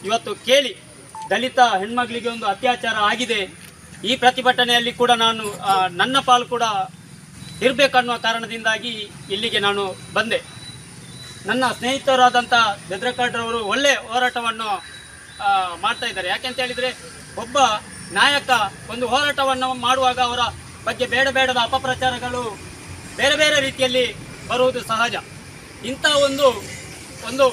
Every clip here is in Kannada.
ಇವತ್ತು ಕೇಳಿ ದಲಿತ ಹೆಣ್ಮಗಳಿಗೆ ಒಂದು ಅತ್ಯಾಚಾರ ಆಗಿದೆ. ಈ ಪ್ರತಿಭಟನೆಯಲ್ಲಿ ಕೂಡ ನಾನು ನನ್ನ ಪಾಲು ಕೂಡ ಇರಬೇಕನ್ನುವ ಕಾರಣದಿಂದಾಗಿ ಇಲ್ಲಿಗೆ ನಾನು ಬಂದೆ. ನನ್ನ ಸ್ನೇಹಿತರಾದಂಥ ಬೆದ್ರಕಾಡ್ರವರು ಒಳ್ಳೆಯ ಹೋರಾಟವನ್ನು ಮಾಡ್ತಾ ಇದ್ದಾರೆ. ಯಾಕೆಂತ ಹೇಳಿದರೆ ಒಬ್ಬ ನಾಯಕ ಒಂದು ಹೋರಾಟವನ್ನು ಮಾಡುವಾಗ ಅವರ ಬಗ್ಗೆ ಬೇಡದ ಅಪಪ್ರಚಾರಗಳು ಬೇರೆ ಬೇರೆ ರೀತಿಯಲ್ಲಿ ಬರುವುದು ಸಹಜ. ಇಂಥ ಒಂದು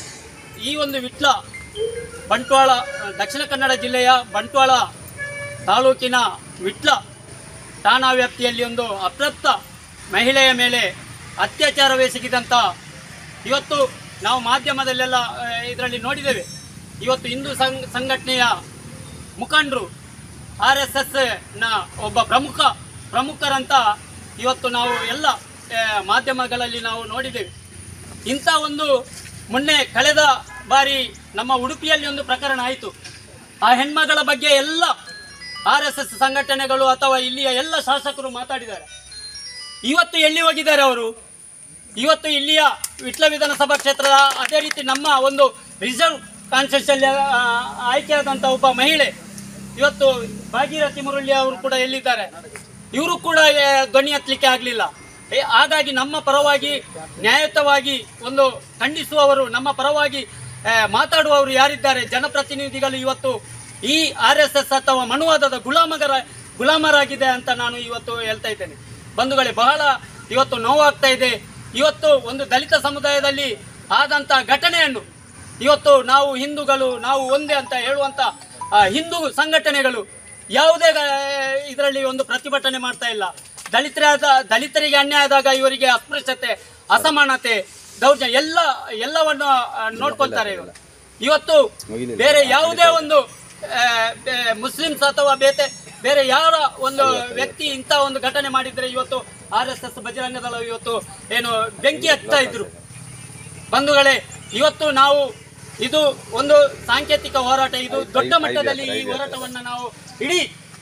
ವಿಟ್ಲ ಬಂಟ್ವಾಳ ದಕ್ಷಿಣ ಕನ್ನಡ ಜಿಲ್ಲೆಯ ಬಂಟ್ವಾಳ ತಾಲೂಕಿನ ವಿಟ್ಲ ಠಾಣಾ ವ್ಯಾಪ್ತಿಯಲ್ಲಿ ಒಂದು ಅಪ್ರಾಪ್ತ ಮಹಿಳೆಯ ಮೇಲೆ ಅತ್ಯಾಚಾರವೆಸಗಿದಂಥ ಇವತ್ತು ನಾವು ಮಾಧ್ಯಮದಲ್ಲೆಲ್ಲ ಇದರಲ್ಲಿ ನೋಡಿದ್ದೇವೆ. ಇವತ್ತು ಹಿಂದೂ ಸಂಘಟನೆಯ ಮುಖಂಡರು RSSನ ಒಬ್ಬ ಪ್ರಮುಖರಂತ ಇವತ್ತು ನಾವು ಎಲ್ಲ ಮಾಧ್ಯಮಗಳಲ್ಲಿ ನಾವು ನೋಡಿದ್ದೇವೆ. ಇಂಥ ಮೊನ್ನೆ ಕಳೆದ ಬಾರಿ ನಮ್ಮ ಉಡುಪಿಯಲ್ಲಿ ಒಂದು ಪ್ರಕರಣ ಆಯಿತು. ಆ ಹೆಣ್ಮಗಳ ಬಗ್ಗೆ ಎಲ್ಲ RSS ಸಂಘಟನೆಗಳು ಅಥವಾ ಇಲ್ಲಿಯ ಎಲ್ಲ ಶಾಸಕರು ಮಾತಾಡಿದ್ದಾರೆ. ಇವತ್ತು ಎಲ್ಲಿ ಹೋಗಿದ್ದಾರೆ ಅವರು? ಇವತ್ತು ಇಲ್ಲಿಯ ವಿಟ್ಲ ವಿಧಾನಸಭಾ ಕ್ಷೇತ್ರದ ಅದೇ ರೀತಿ ನಮ್ಮ ಒಂದು ರಿಸರ್ವ್ ಕಾನ್ಸ್ಟಿಟ್ಯೂಷನ್ ಆಯ್ಕೆಯಾದಂಥ ಒಬ್ಬ ಮಹಿಳೆ ಇವತ್ತು ಭಾಗೀರಥಿ ಮುರಳಿ ಅವರು ಕೂಡ ಎಲ್ಲಿದ್ದಾರೆ? ಇವರು ಕೂಡ ಧ್ವನಿ ಎತ್ತಲಿಕ್ಕೆ ಆಗಲಿಲ್ಲ. ಹಾಗಾಗಿ ನಮ್ಮ ಪರವಾಗಿ ನ್ಯಾಯಯುತವಾಗಿ ಒಂದು ಖಂಡಿಸುವವರು, ನಮ್ಮ ಪರವಾಗಿ ಮಾತಾಡುವವರು ಯಾರಿದ್ದಾರೆ ಜನಪ್ರತಿನಿಧಿಗಳು ಇವತ್ತು ಈ RSS ಅಥವಾ ಮನುವಾದದ ಗುಲಾಮರಾಗಿದೆ ಅಂತ ನಾನು ಇವತ್ತು ಹೇಳ್ತಾ ಇದ್ದೇನೆ. ಬಂಧುಗಳೇ, ಬಹಳ ಇವತ್ತು ನೋವಾಗ್ತಾ ಇದೆ. ಇವತ್ತು ಒಂದು ದಲಿತ ಸಮುದಾಯದಲ್ಲಿ ಆದಂಥ ಘಟನೆಯನ್ನು ಇವತ್ತು ನಾವು ಹಿಂದೂಗಳು ನಾವು ಒಂದೇ ಅಂತ ಹೇಳುವಂಥ ಹಿಂದೂ ಸಂಘಟನೆಗಳು ಯಾವುದೇ ಇದರಲ್ಲಿ ಒಂದು ಪ್ರತಿಭಟನೆ ಮಾಡ್ತಾ ಇಲ್ಲ. ದಲಿತರಿಗೆ ಅನ್ಯಾಯ ಆದಾಗ ಇವರಿಗೆ ಅಸ್ಪೃಶ್ಯತೆ, ಅಸಮಾನತೆ, ದೌರ್ಜನ್ಯ ಎಲ್ಲವನ್ನು ನೋಡ್ಕೊಳ್ತಾರೆ ಇವರು. ಇವತ್ತು ಬೇರೆ ಯಾವುದೇ ಒಂದು ಮುಸ್ಲಿಮ್ಸ್ ಅಥವಾ ಬೇರೆ ಯಾರ ಒಂದು ವ್ಯಕ್ತಿ ಇಂಥ ಒಂದು ಘಟನೆ ಮಾಡಿದರೆ ಇವತ್ತು RSS ಬಜರಂಗ ದಳ ಇವತ್ತು ಏನು ಬೆಂಕಿ ಹಚ್ತಾ ಇದ್ರು. ಬಂಧುಗಳೇ, ಇವತ್ತು ನಾವು ಇದು ಒಂದು ಸಾಂಕೇತಿಕ ಹೋರಾಟ, ಇದು ದೊಡ್ಡ ಮಟ್ಟದಲ್ಲಿ ಈ ಹೋರಾಟವನ್ನು ನಾವು ಇಡೀ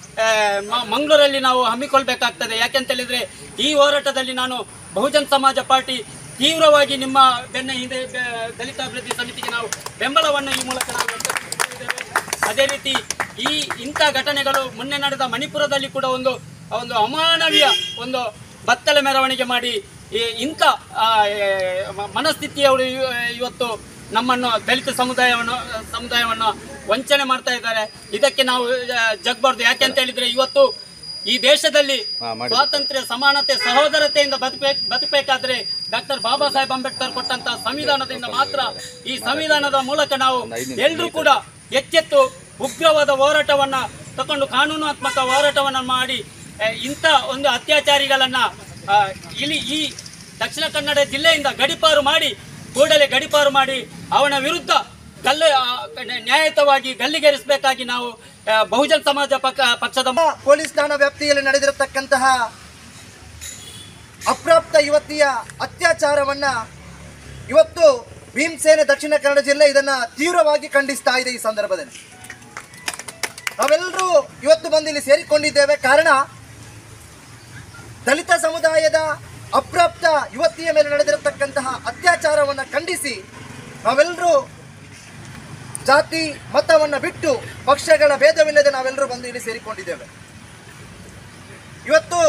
ಮಂಗಳೂರಲ್ಲಿ ನಾವು ಹಮ್ಮಿಕೊಳ್ಬೇಕಾಗ್ತದೆ. ಯಾಕೆಂತ ಹೇಳಿದ್ರೆ ಈ ಹೋರಾಟದಲ್ಲಿ ನಾನು ಬಹುಜನ್ ಸಮಾಜ ಪಾರ್ಟಿ ತೀವ್ರವಾಗಿ ನಿಮ್ಮ ಬೆನ್ನ ಹಿಂದೆ ದಲಿತ ಅಭಿವೃದ್ಧಿ ಸಮಿತಿಗೆ ನಾವು ಬೆಂಬಲವನ್ನು ಈ ಮೂಲಕ ನಾವು ವ್ಯಕ್ತಪಡಿಸಿದ್ದೇವೆ. ಅದೇ ರೀತಿ ಇಂಥ ಘಟನೆಗಳು ಮೊನ್ನೆ ನಡೆದ ಮಣಿಪುರದಲ್ಲಿ ಕೂಡ ಒಂದು ಅಮಾನವೀಯ ಒಂದು ಬತ್ತಲೆ ಮೆರವಣಿಗೆ ಮಾಡಿ ಇಂಥ ಮನಸ್ಥಿತಿಯವರು ಇವತ್ತು ನಮ್ಮನ್ನು ದಲಿತ ಸಮುದಾಯವನ್ನು ವಂಚನೆ ಮಾಡ್ತಾ ಇದ್ದಾರೆ. ಇದಕ್ಕೆ ನಾವು ಜಗ್ಬಾರ್ದು. ಯಾಕೆ ಅಂತ ಹೇಳಿದ್ರೆ ಇವತ್ತು ಈ ದೇಶದಲ್ಲಿ ಸ್ವಾತಂತ್ರ್ಯ, ಸಮಾನತೆ, ಸಹೋದರತೆಯಿಂದ ಬದುಕಬೇಕಾದ್ರೆ ಡಾಕ್ಟರ್ ಬಾಬಾ ಸಾಹೇಬ್ ಅಂಬೇಡ್ಕರ್ ಕೊಟ್ಟಂತ ಸಂವಿಧಾನದಿಂದ ಮಾತ್ರ. ಈ ಸಂವಿಧಾನದ ಮೂಲಕ ನಾವು ಎಲ್ಲರೂ ಕೂಡ ಎಚ್ಚೆತ್ತು ಉಗ್ರವಾದ ಹೋರಾಟವನ್ನ ತಕೊಂಡು ಕಾನೂನಾತ್ಮಕ ಹೋರಾಟವನ್ನು ಮಾಡಿ ಇಂಥ ಒಂದು ಅತ್ಯಾಚಾರಿಗಳನ್ನ ಈ ದಕ್ಷಿಣ ಕನ್ನಡ ಜಿಲ್ಲೆಯಿಂದ ಕೂಡಲೇ ಗಡಿಪಾರು ಮಾಡಿ ಅವನ ವಿರುದ್ಧ ನ್ಯಾಯಯುತವಾಗಿ ಗಲ್ಲಿಗೇರಿಸಬೇಕಾಗಿ ನಾವು ಬಹುಜನ್ ಸಮಾಜ ಪಕ್ಷದ ಪೊಲೀಸ್ ಠಾಣಾ ವ್ಯಾಪ್ತಿಯಲ್ಲಿ ನಡೆದಿರತಕ್ಕಂತಹ ಅಪ್ರಾಪ್ತ ಯುವತಿಯ ಅತ್ಯಾಚಾರವನ್ನ ಇವತ್ತು ಭೀಮಸೇನೆ ದಕ್ಷಿಣ ಕನ್ನಡ ಜಿಲ್ಲೆ ಇದನ್ನ ತೀವ್ರವಾಗಿ ಖಂಡಿಸ್ತಾ ಇದೆ. ಈ ಸಂದರ್ಭದಲ್ಲಿ ನಾವೆಲ್ಲರೂ ಇವತ್ತು ಬಂದು ಇಲ್ಲಿ ಸೇರಿಕೊಂಡಿದ್ದೇವೆ. ಕಾರಣ ದಲಿತ ಸಮುದಾಯದ ಅಪ್ರಾಪ್ತ ಯುವತಿಯ ಮೇಲೆ ನಡೆದಿರತಕ್ಕಂತಹ ಅತ್ಯಾಚಾರವನ್ನು ಖಂಡಿಸಿ ನಾವೆಲ್ಲರೂ ಜಾತಿ ಮತವನ್ನು ಬಿಟ್ಟು ಪಕ್ಷಗಳ ಭೇದವಿಲ್ಲದೆ ನಾವೆಲ್ಲರೂ ಬಂದು ಇಲ್ಲಿ ಸೇರಿಕೊಂಡಿದ್ದೇವೆ. ಇವತ್ತು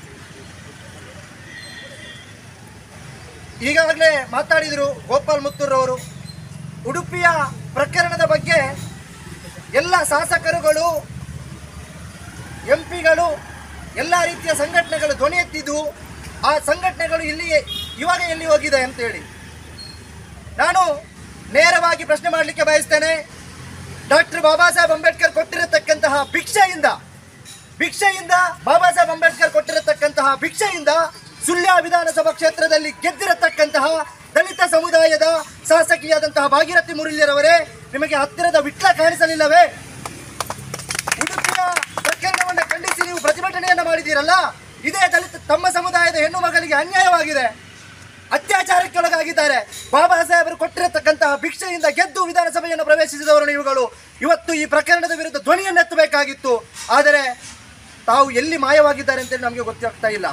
ಈಗಾಗಲೇ ಮಾತಾಡಿದರು ಗೋಪಾಲ್ ಮುತ್ತೂರವರು. ಉಡುಪಿಯ ಪ್ರಕರಣದ ಬಗ್ಗೆ ಎಲ್ಲ ಶಾಸಕರುಗಳು, ಎಂಪಿಗಳು, ಎಲ್ಲ ರೀತಿಯ ಸಂಘಟನೆಗಳು ಧ್ವನಿ ಎತ್ತಿದ್ದು, ಆ ಸಂಘಟನೆಗಳು ಇವಾಗ ಎಲ್ಲಿ ಹೋಗಿದೆ ಅಂತೇಳಿ ನಾನು ನೇರವಾಗಿ ಪ್ರಶ್ನೆ ಮಾಡಲಿಕ್ಕೆ ಬಯಸ್ತೇನೆ. ಡಾಕ್ಟರ್ ಬಾಬಾ ಸಾಹೇಬ್ ಅಂಬೇಡ್ಕರ್ ಕೊಟ್ಟಿರತಕ್ಕಂತಹ ಭಿಕ್ಷೆಯಿಂದ ಬಾಬಾ ಸಾಹೇಬ್ ಅಂಬೇಡ್ಕರ್ ಕೊಟ್ಟಿರತಕ್ಕಂತಹ ಭಿಕ್ಷೆಯಿಂದ ಸುಳ್ಯ ವಿಧಾನಸಭಾ ಕ್ಷೇತ್ರದಲ್ಲಿ ಗೆದ್ದಿರತಕ್ಕಂತಹ ದಲಿತ ಸಮುದಾಯದ ಶಾಸಕಿಯಾದಂತಹ ಭಾಗೀರಥಿ ಮುರಳಿಯರವರೇ, ನಿಮಗೆ ಹತ್ತಿರದ ವಿಟ್ಲ ಕಾಣಿಸಲಿಲ್ಲವೇ? ಉಡುಪಿಯ ಪ್ರಕರಣವನ್ನು ಖಂಡಿಸಿ ನೀವು ಪ್ರತಿಭಟನೆಯನ್ನು ಮಾಡಿದ್ದೀರಲ್ಲ, ಇದೇ ದಲಿತ ತಮ್ಮ ಸಮುದಾಯದ ಹೆಣ್ಣು ಮಗಳಿಗೆ ಅನ್ಯಾಯವಾಗಿದೆ, ಅತ್ಯಾಚಾರಕ್ಕೊಳಗಾಗಿದ್ದಾರೆ. ಬಾಬಾ ಸಾಹೇಬರು ಕೊಟ್ಟಿರತಕ್ಕಂತಹ ಭಿಕ್ಷೆಯಿಂದ ಗೆದ್ದು ವಿಧಾನಸಭೆಯನ್ನು ಪ್ರವೇಶಿಸಿದವರು ನೀವುಗಳು. ಇವತ್ತು ಈ ಪ್ರಕರಣದ ವಿರುದ್ಧ ಧ್ವನಿಯನ್ನು ಎತ್ತಬೇಕಾಗಿತ್ತು. ಆದರೆ ತಾವು ಎಲ್ಲಿ ಮಾಯವಾಗಿದ್ದಾರೆ ಅಂತೇಳಿ ನಮಗೆ ಗೊತ್ತಾಗ್ತಾ ಇಲ್ಲ.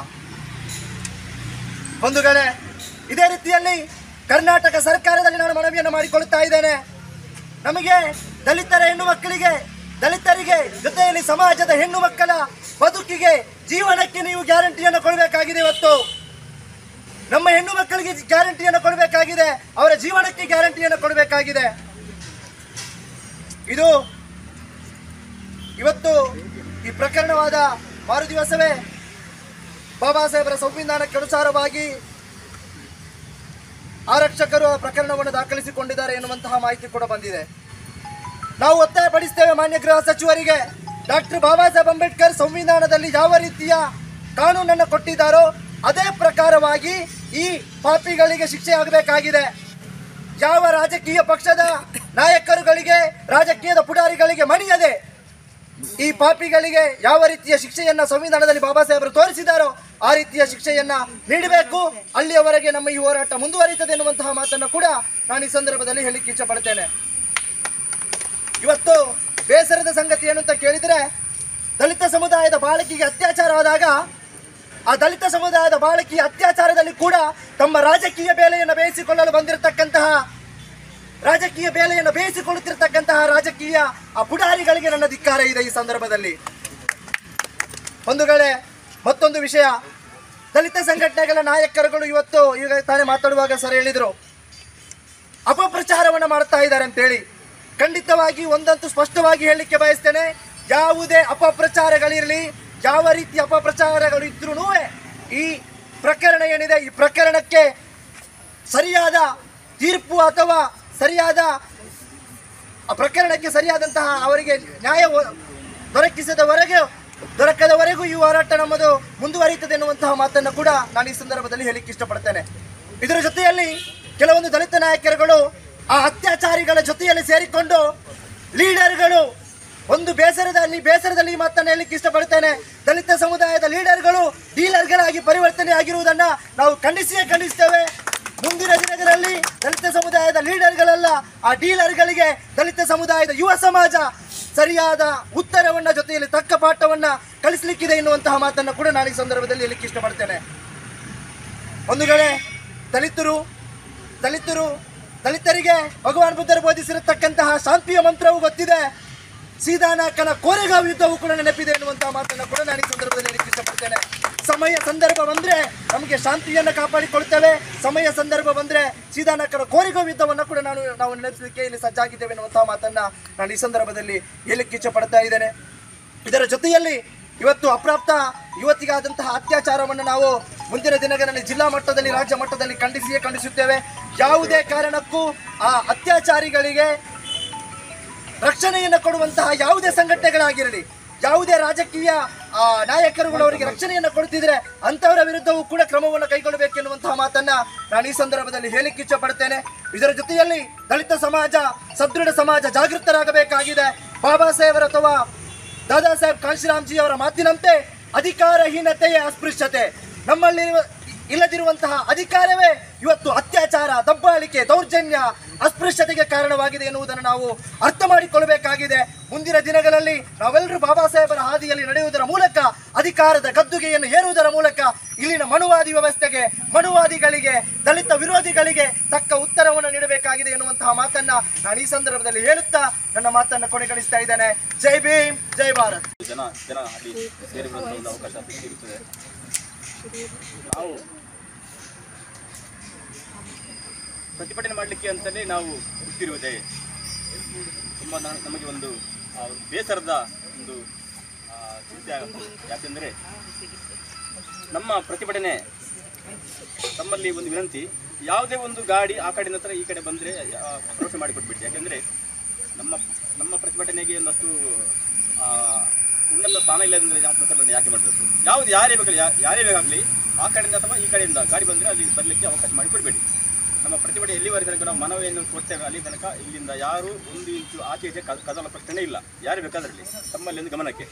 ಬಂಧುಗಳೇ, ಇದೇ ರೀತಿಯಲ್ಲಿ ಕರ್ನಾಟಕ ಸರ್ಕಾರದಲ್ಲಿ ನಾನು ಮನವಿಯನ್ನು ಮಾಡಿಕೊಳ್ಳುತ್ತಾ ಇದ್ದೇನೆ. ನಮಗೆ ದಲಿತರ ಹೆಣ್ಣು ಮಕ್ಕಳಿಗೆ, ದಲಿತರಿಗೆ, ಜೊತೆಯಲ್ಲಿ ಸಮಾಜದ ಹೆಣ್ಣು ಮಕ್ಕಳ ಬದುಕಿಗೆ, ಜೀವನಕ್ಕೆ ನೀವು ಗ್ಯಾರಂಟಿಯನ್ನು ಕೊಡಬೇಕಾಗಿದೆ. ಇವತ್ತು ನಮ್ಮ ಹೆಣ್ಣು ಮಕ್ಕಳಿಗೆ ಗ್ಯಾರಂಟಿಯನ್ನು ಕೊಡಬೇಕಾಗಿದೆ, ಅವರ ಜೀವನಕ್ಕೆ ಗ್ಯಾರಂಟಿಯನ್ನು ಕೊಡಬೇಕಾಗಿದೆ. ಇದು ಇವತ್ತು ಈ ಪ್ರಕರಣವಾದ ಮಾರು ದಿವಸವೇ ಬಾಬಾ ಸಾಹೇಬರ ಸಂವಿಧಾನಕ್ಕೆ ಅನುಸಾರವಾಗಿ ಆರಕ್ಷಕರು ಆ ಪ್ರಕರಣವನ್ನು ದಾಖಲಿಸಿಕೊಂಡಿದ್ದಾರೆ ಎನ್ನುವಂತಹ ಮಾಹಿತಿ ಕೂಡ ಬಂದಿದೆ. ನಾವು ಒತ್ತಾಯಪಡಿಸ್ತೇವೆ ಮಾನ್ಯ ಗೃಹ ಸಚಿವರಿಗೆ, ಡಾಕ್ಟರ್ ಬಾಬಾ ಸಾಹೇಬ್ ಅಂಬೇಡ್ಕರ್ ಸಂವಿಧಾನದಲ್ಲಿ ಯಾವ ರೀತಿಯ ಕಾನೂನನ್ನು ಕೊಟ್ಟಿದ್ದಾರೋ ಅದೇ ಪ್ರಕಾರವಾಗಿ ಈ ಪಾಪಿಗಳಿಗೆ ಶಿಕ್ಷೆ ಆಗಬೇಕಾಗಿದೆ. ಯಾವ ರಾಜಕೀಯ ಪಕ್ಷದ ನಾಯಕರುಗಳಿಗೆ, ರಾಜಕೀಯದ ಪುಡಾರಿಗಳಿಗೆ ಮಣಿಯದೆ ಈ ಪಾಪಿಗಳಿಗೆ ಯಾವ ರೀತಿಯ ಶಿಕ್ಷೆಯನ್ನ ಸಂವಿಧಾನದಲ್ಲಿ ಬಾಬಾ ಸಾಹೇಬರು ತೋರಿಸಿದಾರೋ ಆ ರೀತಿಯ ಶಿಕ್ಷೆಯನ್ನ ನೀಡಬೇಕು. ಅಲ್ಲಿಯವರೆಗೆ ನಮ್ಮ ಈ ಹೋರಾಟ ಮುಂದುವರಿಯುತ್ತದೆ ಎನ್ನುವಂತಹ ಮಾತನ್ನು ಕೂಡ ನಾನು ಈ ಸಂದರ್ಭದಲ್ಲಿ ಹೇಳಿಕ್ಕೆ ಇಚ್ಛಪಡ್ತೇನೆ. ಇವತ್ತು ಬೇಸರದ ಸಂಗತಿ ಏನು ಅಂತ ಕೇಳಿದರೆ, ದಲಿತ ಸಮುದಾಯದ ಬಾಲಕಿಗೆ ಅತ್ಯಾಚಾರ ಆದಾಗ ಆ ದಲಿತ ಸಮುದಾಯದ ಬಾಲಕಿಯ ಅತ್ಯಾಚಾರದಲ್ಲಿ ಕೂಡ ತಮ್ಮ ರಾಜಕೀಯ ಬೇಳೆಯನ್ನು ಬೇಯಿಸಿಕೊಳ್ಳುತ್ತಿರತಕ್ಕಂತಹ ರಾಜಕೀಯ ಆ ಪುಡಾರಿಗಳಿಗೆ ನನ್ನ ಧಿಕ್ಕಾರ ಇದೆ. ಈ ಸಂದರ್ಭದಲ್ಲಿ ಬಂಧುಗಳೇ, ಮತ್ತೊಂದು ವಿಷಯ, ದಲಿತ ಸಂಘಟನೆಗಳ ನಾಯಕರುಗಳು ಇವತ್ತು ಈಗ ತಾನೇ ಮಾತಾಡುವಾಗ ಸರ್ ಹೇಳಿದ್ರು, ಅಪಪ್ರಚಾರವನ್ನು ಮಾಡ್ತಾ ಇದ್ದಾರೆ ಅಂತೇಳಿ. ಖಂಡಿತವಾಗಿ ಒಂದಂತೂ ಸ್ಪಷ್ಟವಾಗಿ ಹೇಳಲಿಕ್ಕೆ ಬಯಸ್ತೇನೆ, ಯಾವುದೇ ಅಪಪ್ರಚಾರಗಳಿರಲಿ, ಯಾವ ರೀತಿಯ ಅಪಪ್ರಚಾರಗಳು ಇದ್ರೂ ಈ ಪ್ರಕರಣ ಏನಿದೆ, ಈ ಪ್ರಕರಣಕ್ಕೆ ಸರಿಯಾದ ತೀರ್ಪು ಅಥವಾ ಪ್ರಕರಣಕ್ಕೆ ಸರಿಯಾದಂತಹ ಅವರಿಗೆ ನ್ಯಾಯ ದೊರಕದವರೆಗೂ ಈ ಹೋರಾಟ ನಮ್ಮದು ಮುಂದುವರಿಯುತ್ತದೆ ಎನ್ನುವಂತಹ ಮಾತನ್ನು ಕೂಡ ನಾನು ಈ ಸಂದರ್ಭದಲ್ಲಿ ಹೇಳಿಕ್ಕೆ ಇಷ್ಟಪಡ್ತೇನೆ. ಇದರ ಜೊತೆಯಲ್ಲಿ ಕೆಲವೊಂದು ದಲಿತ ನಾಯಕರುಗಳು ಆ ಅತ್ಯಾಚಾರಿಗಳ ಜೊತೆಯಲ್ಲಿ ಸೇರಿಕೊಂಡು ಲೀಡರ್ಗಳು ಒಂದು ಬೇಸರದಲ್ಲಿ ಈ ಮಾತನ್ನು ಹೇಳಲಿಕ್ಕೆ ಇಷ್ಟಪಡ್ತೇನೆ. ದಲಿತ ಸಮುದಾಯದ ಲೀಡರ್ಗಳು ಡೀಲರ್ಗಳಾಗಿ ಪರಿವರ್ತನೆ ಆಗಿರುವುದನ್ನು ನಾವು ಖಂಡಿಸ್ತೇವೆ. ಮುಂದಿನ ದಿನಗಳಲ್ಲಿ ದಲಿತ ಸಮುದಾಯದ ಲೀಡರ್ಗಳಲ್ಲ, ಆ ಡೀಲರ್ಗಳಿಗೆ ದಲಿತ ಸಮುದಾಯದ ಯುವ ಸಮಾಜ ಸರಿಯಾದ ಉತ್ತರವನ್ನ, ಜೊತೆಯಲ್ಲಿ ತಕ್ಕ ಪಾಠವನ್ನ ಕಲಿಸಲಿಕ್ಕಿದೆ ಎನ್ನುವಂತಹ ಮಾತನ್ನು ಕೂಡ ನಾನು ಈ ಸಂದರ್ಭದಲ್ಲಿ ಹೇಳಲಿಕ್ಕೆ ಇಷ್ಟಪಡ್ತೇನೆ. ಒಂದು ವೇಳೆ ದಲಿತರಿಗೆ ಭಗವಾನ್ ಬುದ್ಧರು ಬೋಧಿಸಿರತಕ್ಕಂತಹ ಶಾಂತಿಯ ಮಂತ್ರವೂ ಗೊತ್ತಿದೆ, ಸೀದಾನಾಕನ ಕೋರೆಗಾಂವ್ ಯುದ್ಧವೂ ಕೂಡ ನೆನಪಿದೆ ಎನ್ನುವಂತಹ ಮಾತನ್ನು ಕೂಡ ನಾನು ಈ ಸಂದರ್ಭದಲ್ಲಿ ಹೇಳಲಿಕ್ಕೆ ಇಷ್ಟಪಡ್ತೇನೆ. ಸಮಯ ಸಂದರ್ಭ ಬಂದರೆ ನಮಗೆ ಶಾಂತಿಯನ್ನು ಕಾಪಾಡಿಕೊಳ್ತೇವೆ, ಸಮಯ ಸಂದರ್ಭ ಬಂದರೆ ಸೀದಾನಾಕನ ಕೋರೆಗಾಂವ್ ಯುದ್ಧವನ್ನು ಕೂಡ ನಾವು ನೆನಪಿಸಲಿಕ್ಕೆ ಇಲ್ಲಿ ಸಜ್ಜಾಗಿದ್ದೇವೆ ಎನ್ನುವಂತಹ ಮಾತನ್ನು ನಾನು ಈ ಸಂದರ್ಭದಲ್ಲಿ ಹೇಳಲಿಕ್ಕೆ ಇಷ್ಟಪಡ್ತಾ ಇದ್ದೇನೆ. ಇದರ ಜೊತೆಯಲ್ಲಿ ಇವತ್ತು ಅಪ್ರಾಪ್ತ ಯುವತಿಗಾದಂತಹ ಅತ್ಯಾಚಾರವನ್ನು ನಾವು ಮುಂದಿನ ದಿನಗಳಲ್ಲಿ ಜಿಲ್ಲಾ ಮಟ್ಟದಲ್ಲಿ, ರಾಜ್ಯ ಮಟ್ಟದಲ್ಲಿ ಖಂಡಿಸುತ್ತೇವೆ. ಯಾವುದೇ ಕಾರಣಕ್ಕೂ ಆ ಅತ್ಯಾಚಾರಿಗಳಿಗೆ ರಕ್ಷಣೆಯನ್ನು ಕೊಡುವಂತಹ ಯಾವುದೇ ಸಂಘಟನೆಗಳಾಗಿರಲಿ, ಯಾವುದೇ ರಾಜಕೀಯ ನಾಯಕರುಗಳು ಅವರಿಗೆ ರಕ್ಷಣೆಯನ್ನು ಕೊಡ್ತಿದ್ರೆ ಅಂಥವರ ವಿರುದ್ಧವೂ ಕೂಡ ಕ್ರಮವನ್ನು ಕೈಗೊಳ್ಳಬೇಕೆನ್ನುವಂತಹ ಮಾತನ್ನ ನಾನು ಈ ಸಂದರ್ಭದಲ್ಲಿ ಹೇಳಿಕ್ಕೆ ಇಚ್ಛಪಡ್ತೇನೆ. ಇದರ ಜೊತೆಯಲ್ಲಿ ದಲಿತ ಸಮಾಜ, ಸದೃಢ ಸಮಾಜ ಜಾಗೃತರಾಗಬೇಕಾಗಿದೆ. ಬಾಬಾ ಸಾಹೇಬರ ಅಥವಾ ದಾದಾ ಸಾಹೇಬ್ ಕಾಂಶಿರಾಮ್ಜಿ ಅವರ ಮಾತಿನಂತೆ ಅಧಿಕಾರಹೀನತೆಯೇ ಅಸ್ಪೃಶ್ಯತೆ, ನಮ್ಮಲ್ಲಿ ಇಲ್ಲದಿರುವಂತಹ ಅಧಿಕಾರವೇ ಇವತ್ತು ಅತ್ಯಾಚಾರ, ದಬ್ಬಾಳಿಕೆ, ದೌರ್ಜನ್ಯ, ಅಸ್ಪೃಶ್ಯತೆಗೆ ಕಾರಣವಾಗಿದೆ ಎನ್ನುವುದನ್ನು ನಾವು ಅರ್ಥ ಮಾಡಿಕೊಳ್ಳಬೇಕಾಗಿದೆ. ಮುಂದಿನ ದಿನಗಳಲ್ಲಿ ನಾವೆಲ್ಲರೂ ಬಾಬಾ ಸಾಹೇಬರ ಹಾದಿಯಲ್ಲಿ ನಡೆಯುವುದರ ಮೂಲಕ, ಅಧಿಕಾರದ ಗದ್ದುಗೆಯನ್ನು ಏರುವುದರ ಮೂಲಕ ಇಲ್ಲಿನ ಮನುವಾದಿ ವ್ಯವಸ್ಥೆಗೆ, ಮನುವಾದಿಗಳಿಗೆ, ದಲಿತ ವಿರೋಧಿಗಳಿಗೆ ತಕ್ಕ ಉತ್ತರವನ್ನು ನೀಡಬೇಕಾಗಿದೆ ಎನ್ನುವಂತಹ ಮಾತನ್ನ ನಾನು ಈ ಸಂದರ್ಭದಲ್ಲಿ ಹೇಳುತ್ತಾ ನನ್ನ ಮಾತನ್ನು ಕೊನೆಗೊಳಿಸ್ತಾ ಇದ್ದೇನೆ. ಜೈ ಭೀಮ್, ಜೈ ಭಾರತ್. ಜನ ಅಲ್ಲಿ ಸೇರಿಕೊಳ್ಳುವ ಒಂದು ಅವಕಾಶ ಸಿಗುತ್ತದೆ. ನಾವು ಪ್ರತಿಭಟನೆ ಮಾಡಲಿಕ್ಕೆ ಅಂತಲೇ ನಾವು ಹುಟ್ಟಿರುವುದೇ ತುಂಬ ನಮಗೆ ಒಂದು ಬೇಸರದ ಒಂದು ಚಿಂತೆ ಆಗುತ್ತೆ. ಯಾಕೆಂದರೆ ನಮ್ಮ ಪ್ರತಿಭಟನೆ, ತಮ್ಮಲ್ಲಿ ಒಂದು ವಿನಂತಿ, ಯಾವುದೇ ಒಂದು ಗಾಡಿ ಆ ಕಡೆ ನಂತರ ಈ ಕಡೆ ಬಂದರೆ ಪ್ರವೇಶ ಮಾಡಿಕೊಟ್ಬಿಟ್ಟು. ಯಾಕೆಂದರೆ ನಮ್ಮ ಪ್ರತಿಭಟನೆಗೆ ಒಂದಷ್ಟು ಉನ್ನತ ಸ್ಥಾನ ಇಲ್ಲದಂದರೆ ಯಾವ ಪ್ರತಿಭಟನೆ ಯಾಕೆ ಮಾಡಬೇಕು? ಯಾರೇ ಬೇಕಾಗಲಿ ಆ ಕಡೆಯಿಂದ ಅಥವಾ ಈ ಕಡೆಯಿಂದ ಗಾಡಿ ಬಂದರೆ ಅಲ್ಲಿ ಬರಲಿಕ್ಕೆ ಅವಕಾಶ ಮಾಡಿಕೊಡ್ಬೇಡಿ. ನಮ್ಮ ಪ್ರತಿಭಟನೆ ಎಲ್ಲಿವರೆಗೆ ತನಕ ನಾವು ಮನವಿಯನ್ನು ಕೊಡ್ತೇವೆ ಅಲ್ಲಿ ತನಕ ಇಲ್ಲಿಂದ ಯಾರು 1 ಇಂಚು ಆಚೆ ಈಚೆ ಕದಲ ಪ್ರಶ್ನೆ ಇಲ್ಲ. ಯಾರು ಬೇಕಾದರಲ್ಲಿ ತಮ್ಮಲ್ಲಿ ಒಂದು ಗಮನಕ್ಕೆ,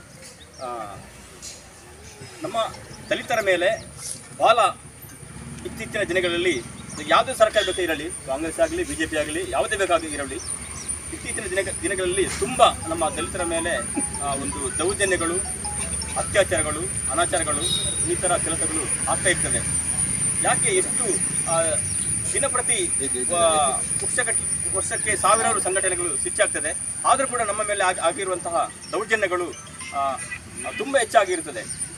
ನಮ್ಮ ದಲಿತರ ಮೇಲೆ ಭಾಳ ಇತ್ತೀಚಿನ ದಿನಗಳಲ್ಲಿ ಯಾವುದೇ ಸರ್ಕಾರ ಬೇಕಾಗಿರಲಿ, ಕಾಂಗ್ರೆಸ್ ಆಗಲಿ, BJP ಆಗಲಿ, ಯಾವುದೇ ಬೇಕಾಗಿರಲಿ, ಇತ್ತೀಚಿನ ದಿನಗಳಲ್ಲಿ ತುಂಬ ನಮ್ಮ ದಲಿತರ ಮೇಲೆ ಒಂದು ದೌರ್ಜನ್ಯಗಳು, ಅತ್ಯಾಚಾರಗಳು, ಅನಾಚಾರಗಳು, ಇನ್ನಿತರ ಕೆಲಸಗಳು ಆಗ್ತಾ ಇರ್ತದೆ. ಯಾಕೆ ಎಷ್ಟು ದಿನಪ್ರತಿ ವರ್ಷಕ್ಕೆ ಸಾವಿರಾರು ಸಂಘಟನೆಗಳು ಸ್ವಿಚ್ಚಾಗ್ತದೆ. ಆದರೂ ಕೂಡ ನಮ್ಮ ಮೇಲೆ ಆಗಿರುವಂತಹ ದೌರ್ಜನ್ಯಗಳು ತುಂಬ ಹೆಚ್ಚಾಗಿರುತ್ತದೆ.